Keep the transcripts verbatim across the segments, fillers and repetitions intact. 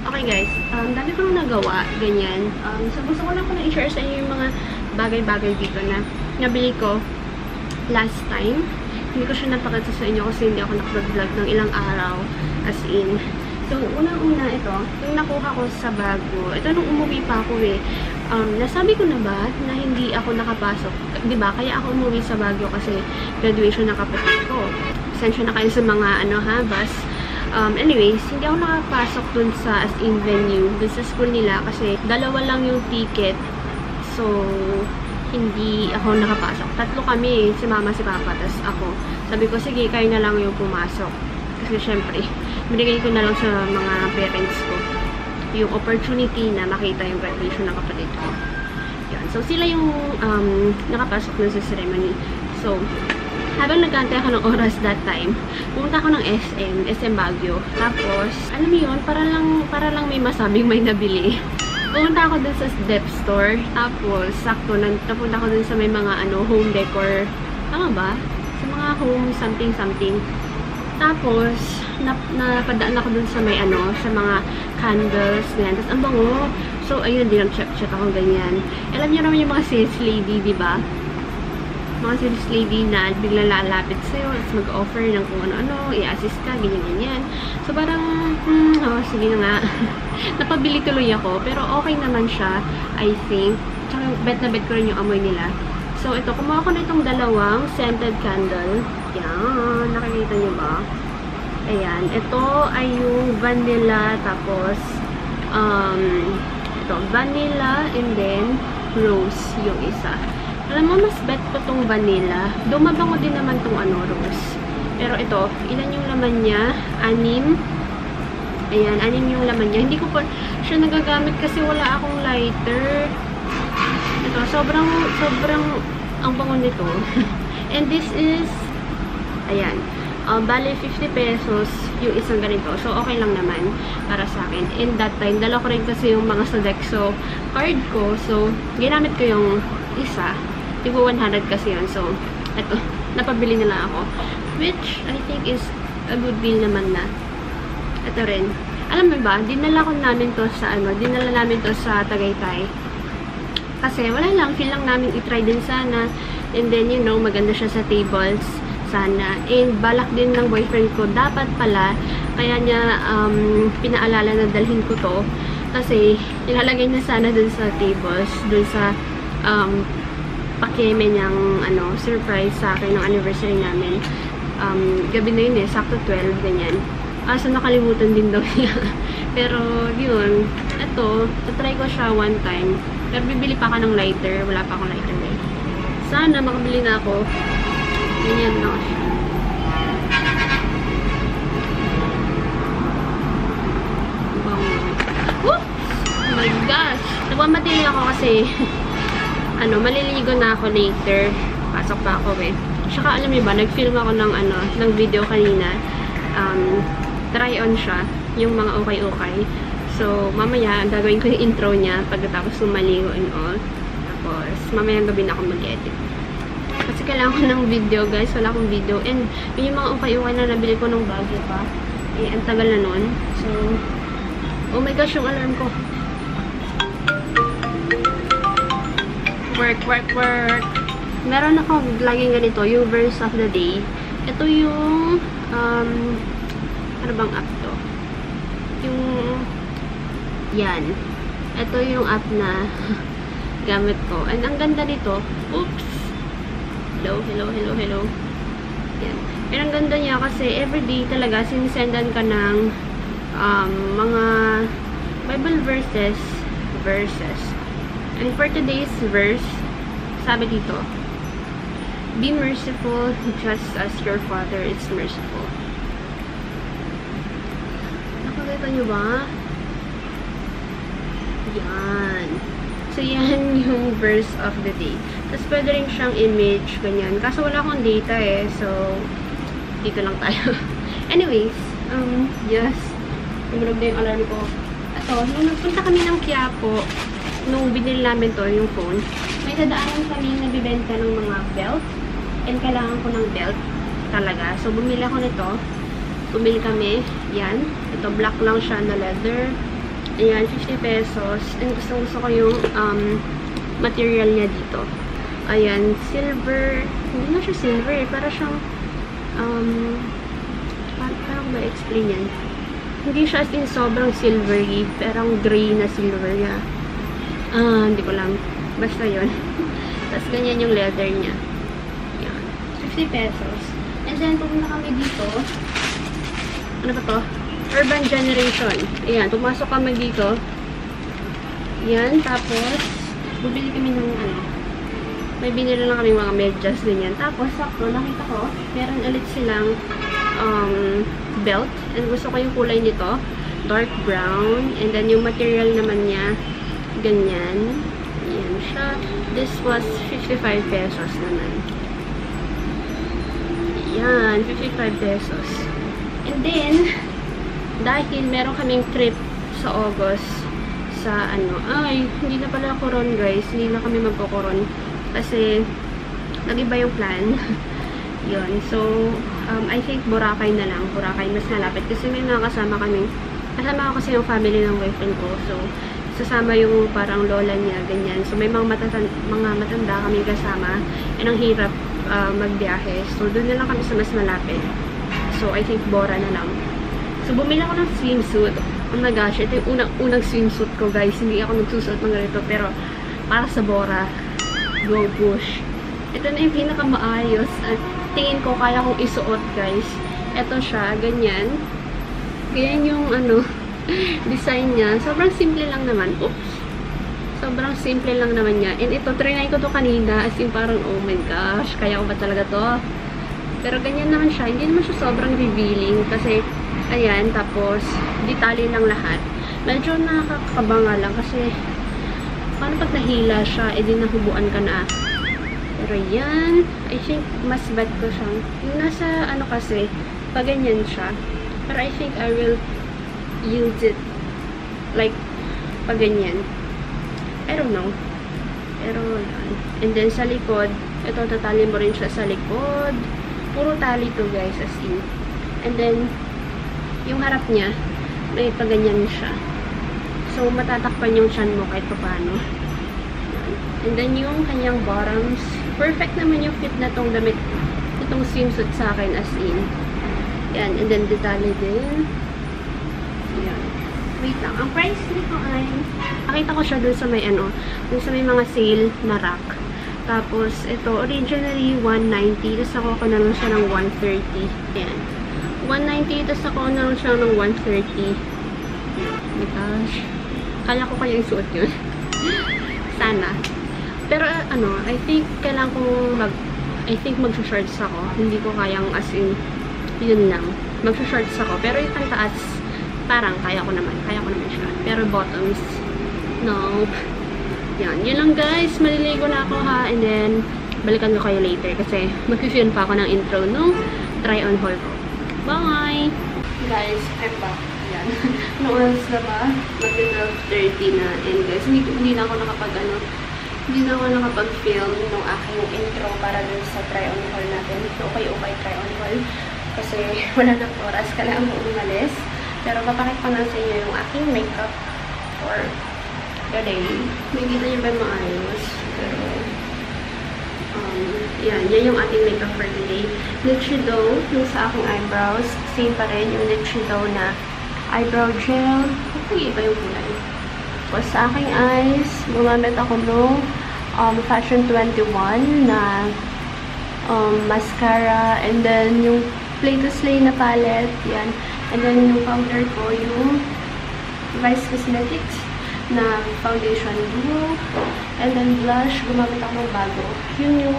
Okay guys, um, dami ko nang nagawa, ganyan. Um, so gusto ko lang ko na i-share sa inyo yung mga bagay-bagay dito na nabili ko last time. Hindi ko siya napakita sa inyo kasi hindi ako nakapag-vlog ng ilang araw, as in. So, unang-una ito, yung nakuha ko sa Baguio. Ito nung umuwi pa ako eh. Um, nasabi ko na ba na hindi ako nakapasok? Diba? Kaya ako umuwi sa Baguio kasi graduation ng kapatid ko. Sensya na kayo sa mga ano ha, bus. Um, anyways, hindi ako nakapasok dun sa as in venue, dun sa school nila kasi dalawa lang yung ticket. So, hindi ako nakapasok. Tatlo kami, si mama, si papa, tas ako. Sabi ko, sige, kayo na lang yung pumasok. Kasi syempre, binigay ko na lang sa mga parents ko yung opportunity na makita yung graduation ng kapatid ko. Yan. So, sila yung um, nakapasok na sa ceremony. So, habang nagkantay ako ng oras that time, pumunta ako ng S M, S M Baguio. Tapos, alam mo yun, para lang, para lang may masabing may nabili. Pumunta ako dun sa Dep Store. Tapos, sakto, napunta ako dun sa may mga ano, home decor. Tama ba? Sa mga home something-something. Tapos, nap napadaan ako dun sa may ano, sa mga candles, ganyan. Tapos, ang bango. So, ayun, din ang check-check ako, ganyan. Alam niyo naman yung mga sales lady, di ba? Mga sales lady na biglang lalapit sa'yo, at mag-offer ng kung ano-ano, i-assist ka, ganyan-ganyan. So, parang, hmm, oh, sige na nga. Napabili tuloy ako, pero okay naman siya, I think. Tsaka, bet na bet ko rin yung amoy nila. So, ito, kumuha ko na itong dalawang scented candle. Yan, nakikita niyo ba? Ayan, ito ay yung vanilla, tapos, um, ito, vanilla, and then, rose yung isa. Alam mo, mas bet ko tong vanilla. Dumabango din naman tong ano, rose. Pero ito, ilan yung laman niya? Anim. Ayan, anim yung laman niya. Hindi ko pa siya nagagamit kasi wala akong lighter. Ito, sobrang, sobrang ang bango nito. And this is, ayan, um, bale fifty pesos yung isang ganito. So, okay lang naman para sa akin. In that time, dala ko rin kasi yung mga Sodexo card ko. So, ginamit ko yung isa. Tipo one hundred kasi yun. So, eto, napabili nila ako. Which, I think is a good deal naman na. Ito rin. Alam mo ba, dinala ko namin to sa, ano, dinala namin to sa Tagaytay. Kasi, wala lang, feel lang namin itry din sana. And then, you know, maganda siya sa tables. Sana. And, balak din ng boyfriend ko, dapat pala, kaya niya, um, pinaalala na dalhin ko to. Kasi, ilalagay niya sana dun sa tables, dun sa, um, pakeme niyang ano, surprise sa akin ng anniversary namin. Um, gabi na yun eh, sakto twelve, ganyan. Ah, so nakalimutan din daw niya. Pero, yun, eto, tatry ko siya one time. Pero bibili pa ka ng lighter, wala pa akong lighter eh. Sana makabili na ako. Ganyan na siya. Oh my gosh! Nagmamadali ako kasi ano, maliligo na ako later. Pasok pa ako eh. Tsaka alam niyo ba, nag-film ako ng ano, ng video kanina. Um, try on siya. Yung mga okay-okay. So, mamaya, gagawin ko yung intro niya pagkatapos ng maligo and all. Tapos, mamaya gabi na ako mag-edit. Kasi kailangan ko ng video, guys. Wala akong video. And, yun yung mga okay-okay na nabili ko ng Baguio pa. Eh, ang tagal na nun. So, oh my gosh, yung alarm ko. Work, work, work. Meron ako laging ganito, yung verse of the day. Ito yung, um, ano bang app to? Yung, yan. Ito yung app na gamit ko. And ang ganda nito, oops. Hello, hello, hello, hello. Yan. And ang ganda niya kasi everyday talaga sinisendan ka ng um, mga Bible verses, verses. And for today's verse, sabi dito, be merciful just as your Father is merciful. Nakakita nyo ba? Yan. So, yan yung verse of the day. Tapos, pwede rin siyang image, ganyan. Kaso wala akong data eh. So, dito lang tayo. Anyways, um, yes. Tumunog na yung alarm ko. Ito, nung nagpunta kami ng Quiapo, nung binili namin to, yung phone, may dadaanan kami nagbibenta ng mga belt. And kailangan ko ng belt talaga. So, bumili ako nito. Bumili kami. Yan. Ito, black lang siya na leather. Ayan, fifty pesos. And gusto, gusto ko yung um, material niya dito. Ayan, silver. Hindi na siya silver eh. Para siyang um, paano, paano ko ba-explain yan? Hindi siya as in sobrang silvery. Perang gray na silver niya. Ah, hindi ko lang. Basta yun. Tapos ganyan yung leather niya. Ayan. fifty pesos. And then, pumunta kami dito. Ano ba to? Urban Generation. Ayan, pumasok kami dito. Ayan, tapos, bubili kami ng ano. May binili lang kami mga medyas, ganyan. Tapos, sakto, nakita ko, meron ulit silang um, belt. And gusto ko yung kulay nito. Dark brown. And then, yung material naman niya, ganyan. Ayan siya. This was fifty-five pesos naman. Ayan, fifty-five pesos. And then, dahil meron kaming trip sa August sa ano, ay, hindi na pala koron guys, hindi na kami magkukoron kasi nag-iba yung plan. Yun, so um, I think Boracay na lang, Boracay mas malapit kasi may nakasama kaming, kasama ko kasi yung family ng boyfriend ko, so sasama yung parang lola niya, ganyan, so may mga matanda, mga matanda kami kasama, and ang hirap uh, magbiyahe, so doon na lang kami sa mas malapit. So, I think Bora na lang. So, bumili ako ng swimsuit. Oh my gosh, ito yung unang-unang swimsuit ko, guys. Hindi ako nagsusuot ng ganito, pero para sa Bora, go push. Ito na yung pinakamaayos. At tingin ko, kaya kong isuot, guys. Ito siya, ganyan. Ganyan yung, ano, design niya. Sobrang simple lang naman. Oops. Sobrang simple lang naman niya. And ito, trinay ko to kanina. As in, parang, oh my gosh, kaya ko ba talaga to? Pero ganyan naman siya. Hindi naman siya sobrang revealing. Kasi, ayan, tapos, detalye lang lahat. Medyo nakakabanga lang. Kasi, paano pag nahila siya, edi nahubuan ka na. Pero yan, I think, mas bet ko siya. Yung nasa, ano kasi, pag ganyan siya. Pero I think I will use it, like, pag ganyan. I don't know. Pero, yan. And then, sa likod, ito, tatali mo rin siya sa likod. Puro tali to guys, as in. And then, yung harap niya, may paganyan siya. So, matatakpan yung chan mo kahit pa paano. And then, yung kanyang bottoms, perfect naman yung fit na tong damit, itong swimsuit sa akin, as in. Yan, and then, detalye din. Yan. Wait lang. Ang price nito ay, nakita ko siya dun sa may, ano, dun sa may mga sale na rack. Tapos, ito, originally, one ninety. Tapos, ako ko na lang siya ng one thirty. Ayan. one ninety. Tapos, ako na lang siya ng one thirty. Oh my gosh. Kala ko kaya yung suot yun. Sana. Pero, uh, ano, I think, kailangan kong mag, I think, mag-shorts ako. Hindi ko kayang, as in, yun lang. Mag-shorts ako. Pero, yung pantaas, parang, kaya ko naman. Kaya ko naman siya. Pero, bottoms, no. Yan, yun lang guys. Maliligo na ako ha. And then, balikan ko kayo later. Kasi, mag-film pa ako ng intro nung try-on haul ko. Bye! Guys, I'm back. Yan. Noong oras na ba? mag-twelve thirty na. And guys, hindi, hindi na ako nakapag, ano, hindi na ako nakapag-film nung aking intro para dun sa try-on haul natin. So, okay-okay try-on haul. Kasi, wala nang oras ka na ang umalis. Pero, papakit ko na sa inyo yung aking makeup for today. Nakikita niyo ba maayos? Pero, um, yan. Yan yung ating makeup for today. Nutrido, yung sa aking eyebrows. Same pa rin yung Nutrido na eyebrow gel. Nag-iiba yung kulay. Tapos sa aking eyes, gumamit ako nung um, Fashion twenty-one na um, mascara. And then, yung Play to Slay na palette. Yan. And then, yung powder ko, yung Vice Cosmetics na foundation blue. And then blush, gumamit ako ng bago. Yun yung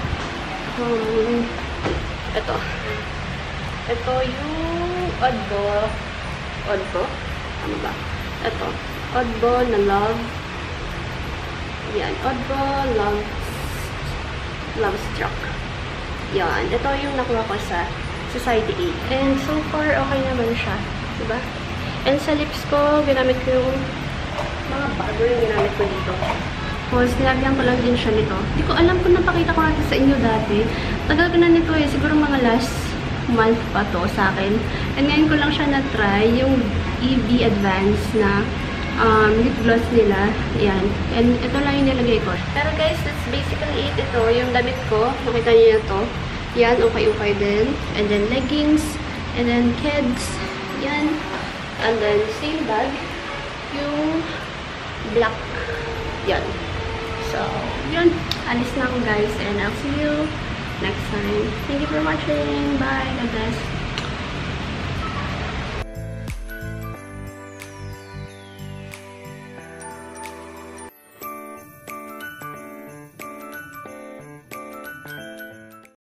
um, ito. Ito yung Odbo. Odbo? Ano ba? Ito. Odbo na Love. Yan. Odbo Love Love Struck. Yan. Ito yung nakuha ko sa Society eight. And so far, okay naman siya. Diba? And sa lips ko, ginamit ko yung mga bago yung ginamit ko dito. Tapos, nilagyan ko lang din siya nito. Hindi ko alam kung napakita ko natin sa inyo dati. Tagal ko na nito eh. Siguro mga last month pa to sa akin. And ngayon ko lang siya na-try. Yung E B Advance na um, lip gloss nila. Ayan. And ito lang yung nilagay ko. Pero guys, that's basically it. Ito, yung damit ko. Nakita niyo na to. Yan, okay-okay din. And then leggings. And then kids. Yan. And then same bag. Yung black. Yan. So, yun. Alis na ako guys. And I'll see you next time. Thank you for watching. Bye. God bless.